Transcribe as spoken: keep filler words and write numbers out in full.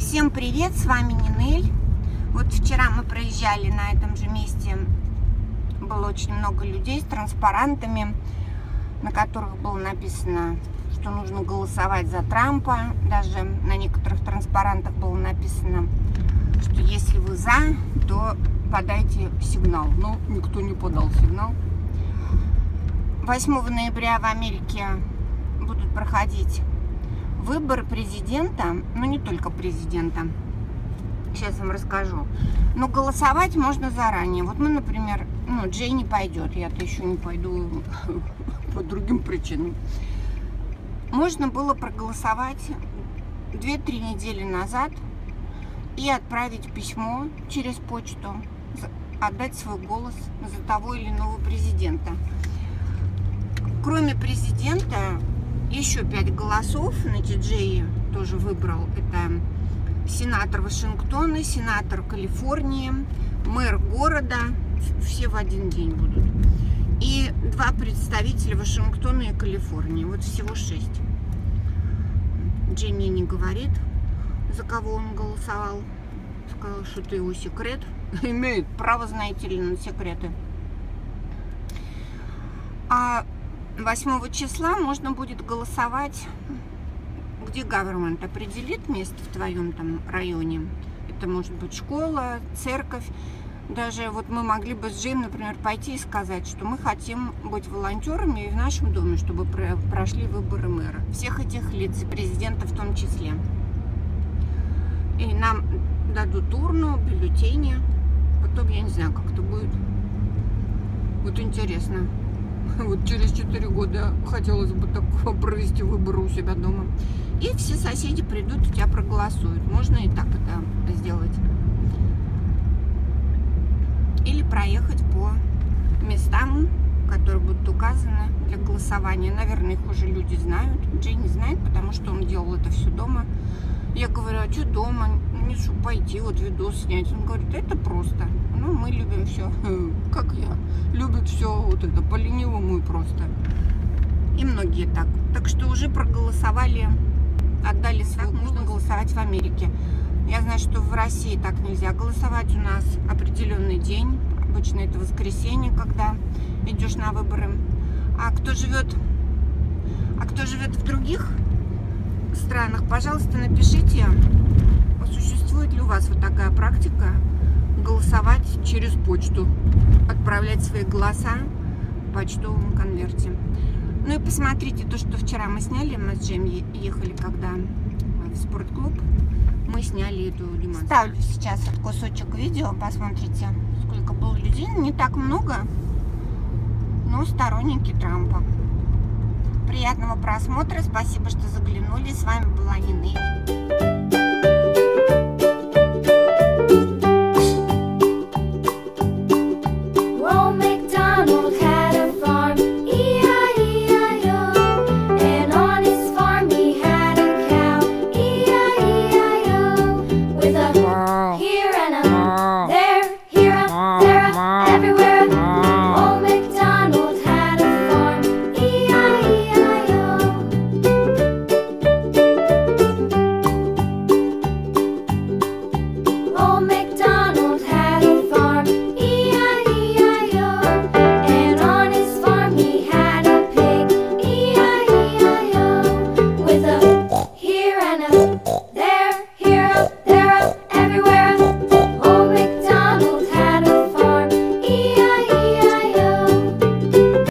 Всем привет, с вами Нинель. Вот вчера мы проезжали на этом же месте, было очень много людей с транспарантами, на которых было написано, что нужно голосовать за Трампа. Даже на некоторых транспарантах было написано, что если вы за, то подайте сигнал. Но никто не подал сигнал. восьмого ноября в Америке будут проходить выборы президента, но не только президента. Сейчас вам расскажу. Но голосовать можно заранее. Вот мы, например, ну, Джей не пойдет, я-то еще не пойду по другим причинам. Можно было проголосовать две-три недели назад и отправить письмо через почту, отдать свой голос за того или иного президента. Кроме президента, еще пять голосов, значит, Джей тоже выбрал. Это сенатор Вашингтона, сенатор Калифорнии, мэр города, все в один день будут. И два представителя Вашингтона и Калифорнии, вот всего шесть. Джей мне не говорит, за кого он голосовал. Сказал, что это его секрет. Имеет право, знаете ли, на секреты. А восьмого числа можно будет голосовать, где government определит место в твоем там районе. Это может быть школа, церковь. Даже вот мы могли бы с Джейм, например, пойти и сказать, что мы хотим быть волонтерами и в нашем доме, чтобы прошли выборы мэра. Всех этих лиц, и президента в том числе. И нам дадут урну, бюллетени. Потом, я не знаю, как это будет. Вот интересно. Вот через четыре года хотелось бы так провести выборы у себя дома. И все соседи придут и тебя проголосуют. Можно и так это сделать. Или проехать по местам, которые будут указаны для голосования. Наверное, их уже люди знают. Джей не знает, потому что он делал это все дома. Я говорю, а что дома? Не что пойти, вот видос снять. Он говорит, это просто. Ну, мы любим все, как я. Любят все вот это по-ленивому и просто. И многие так. Так что уже проголосовали, отдали свой. Можно голосовать в Америке. Я знаю, что в России так нельзя голосовать. У нас определенный день. Обычно это воскресенье, когда идешь на выборы. А кто живет, а кто живет в других странах, пожалуйста, напишите, существует ли у вас вот такая практика голосовать через почту, отправлять свои голоса в почтовом конверте. Ну и посмотрите то, что вчера мы сняли, мы с Джейм ехали когда в спортклуб, мы сняли эту демонстрацию. Ставлю сейчас вот кусочек видео, посмотрите, сколько было людей, не так много, но сторонники Трампа. Приятного просмотра, спасибо, что заглянули, с вами была Нинель.